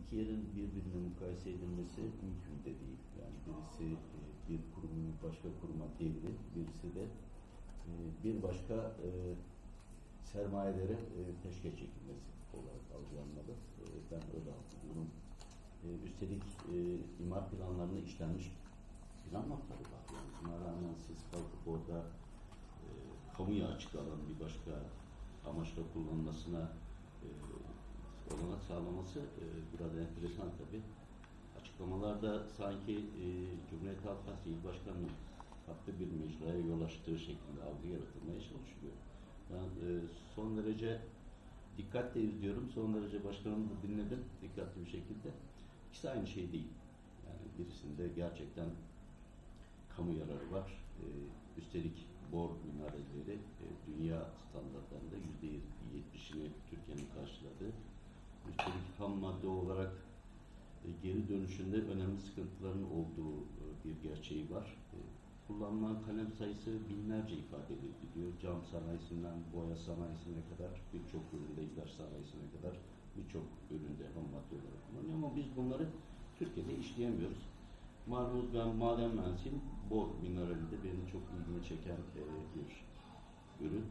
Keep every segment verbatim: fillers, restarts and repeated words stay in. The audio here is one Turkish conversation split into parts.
iki yerin birbirine mukayese edilmesi mümkün de değil. Yani birisi e, bir kurumun başka kuruma devri, birisi de e, bir başka e, sermayelere e, peşkeş çekilmesi olarak algılanmalı. E, ben öyle algılıyorum. E, üstelik e, imar planlarında işlenmiş plan notları var. Yani buna rağmen siz kalkıp orada e, kamuya açık alan bir başka amaçla kullanılmasına e, olanak sağlaması e, burada enteresan tabii. Açıklamalarda sanki e, Cumhuriyet Halk Partisi İl Başkanı'nın farklı bir mecraya yol açtığı şeklinde algı yaratılmaya çalışılıyor. Ben e, son derece dikkatle izliyorum. Son derece başkanımı da dinledim dikkatli bir şekilde. İkisi aynı şey değil. Yani birisinde gerçekten kamu yararı var. E, üstelik bor minareleri e, dünya standartlarında yüzde yetmişini Türkiye'nin karşıladığı. Üstelik ham madde olarak e, geri dönüşünde önemli sıkıntıların olduğu e, bir gerçeği var. E, kullanılan kalem sayısı binlerce ifade ediliyor. Cam sanayisinden boya sanayisine kadar, birçok üründe, ilaç sanayisine kadar birçok üründe ham madde olarak kullanılıyor. Ama biz bunları Türkiye'de işleyemiyoruz. Malumunuz ben maden mühendisiyim. Bor minerali de benim çok ilgimi çeken e, bir ürün.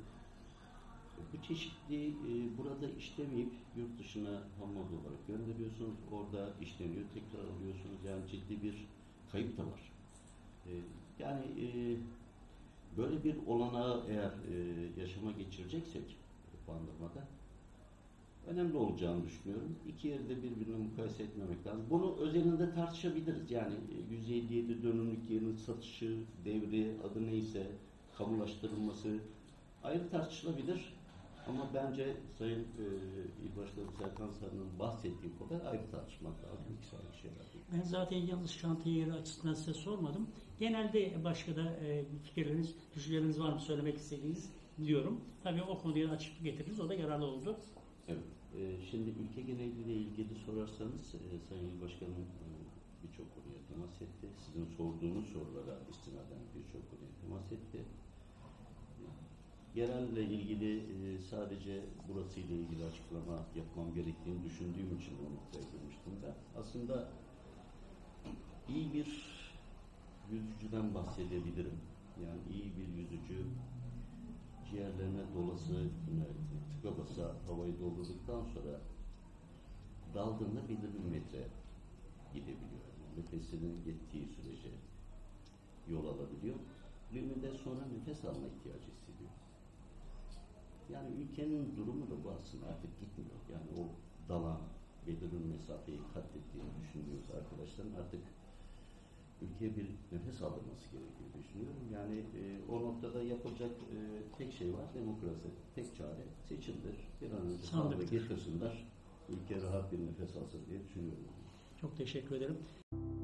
Bu çeşitliği e, burada işlemeyip yurt dışına ham madde olarak gönderiyorsunuz. Orada işleniyor, tekrar alıyorsunuz. Yani ciddi bir kayıp da var. E, yani e, böyle bir olanağı eğer e, yaşama geçireceksek Bandırma'da önemli olacağını düşünüyorum. İki yeri de birbirine mukayese etmemek lazım. Bunu özelinde tartışabiliriz. Yani yüz elli yedi dönümlük yerin satışı, devri, adı neyse, kamulaştırılması ayrı tartışılabilir. Ama bence Sayın e, İl Başkanı Serkan Sarı'nın bahsettiği kadar ayrı tartışmak lazım. İkisi ayrı şeyler değil. Ben zaten yalnız şantiye yeri açısından size sormadım. Genelde başka da e, fikirleriniz, düşünceleriniz var mı söylemek istediğiniz diyorum. Tabii o konuya açıklık getiririz. O da yararlı oldu. Evet. E, şimdi ülke geneliyle ilgili sorarsanız e, Sayın İl Başkanım e, birçok konuya temas etti. Sizin sorduğunuz sorulara istinaden birçok konuya temas etti. Yerelle ilgili e, sadece burasıyla ilgili açıklama yapmam gerektiğini düşündüğüm için o noktaya girmiştim ben. Aslında iyi bir yüzücüden bahsedebilirim. Yani iyi bir yüzücü ciğerlerine dolası, tıka basa havayı doldurduktan sonra daldığında belirli bir metre gidebiliyor. Yani nefesinin yettiği sürece yol alabiliyor. Bir müddet sonra nefes alma ihtiyacı hissediyor. Yani ülkenin durumu da bu aslında artık gitmiyor. Yani o dalan, belirli mesafeyi kat ettiğini düşündüğümüz arkadaşların artık ülkeye bir nefes aldırması gerektiğini düşünüyorum. Yani e, o noktada yapılacak e, tek şey var, demokrasi. Tek çare seçimdir. Bir an önce sağlığı getirsinler. Ülke rahat bir nefes alsın diye düşünüyorum. Çok teşekkür ederim.